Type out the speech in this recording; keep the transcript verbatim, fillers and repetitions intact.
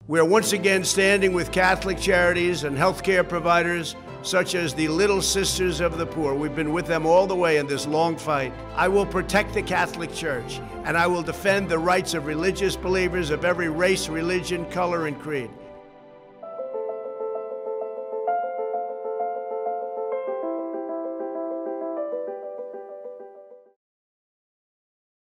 We are once again standing with Catholic charities and healthcare providers such as the Little Sisters of the Poor. We've been with them all the way in this long fight. I will protect the Catholic Church, and I will defend the rights of religious believers of every race, religion, color, and creed.